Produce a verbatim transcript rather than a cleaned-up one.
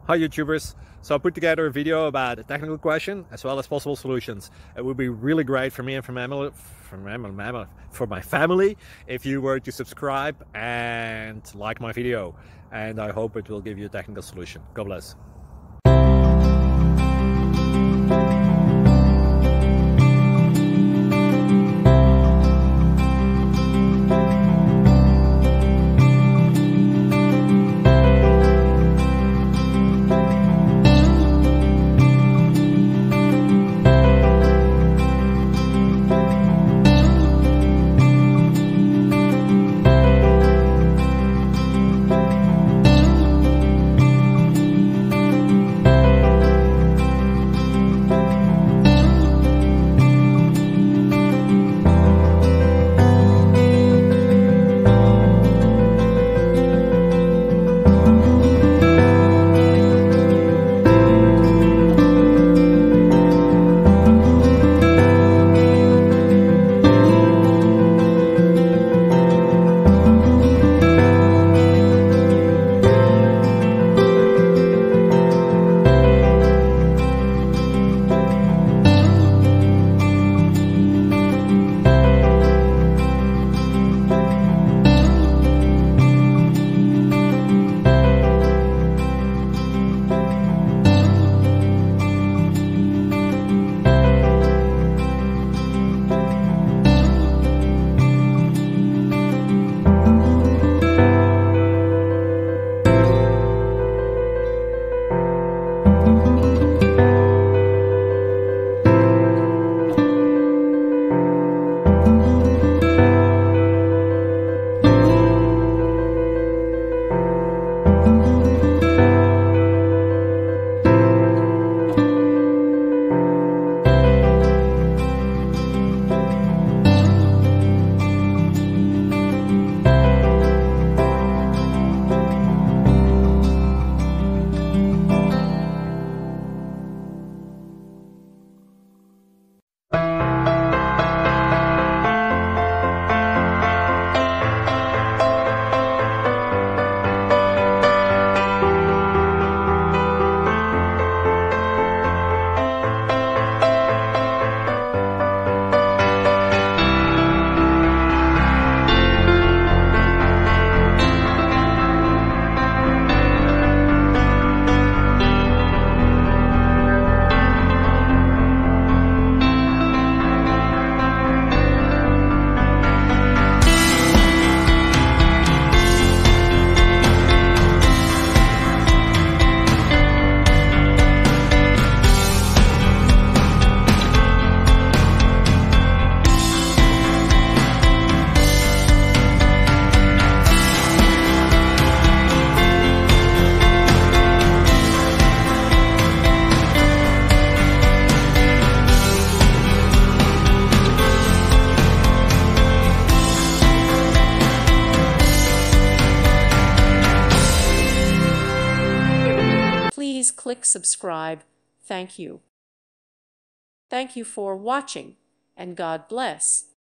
Hi YouTubers! So I put together a video about a technical question as well as possible solutions. It would be really great for me and for my, for my, for my family if you were to subscribe and like my video, and I hope it will give you a technical solution. God bless. Please click subscribe. Thank you. Thank you for watching, and God bless.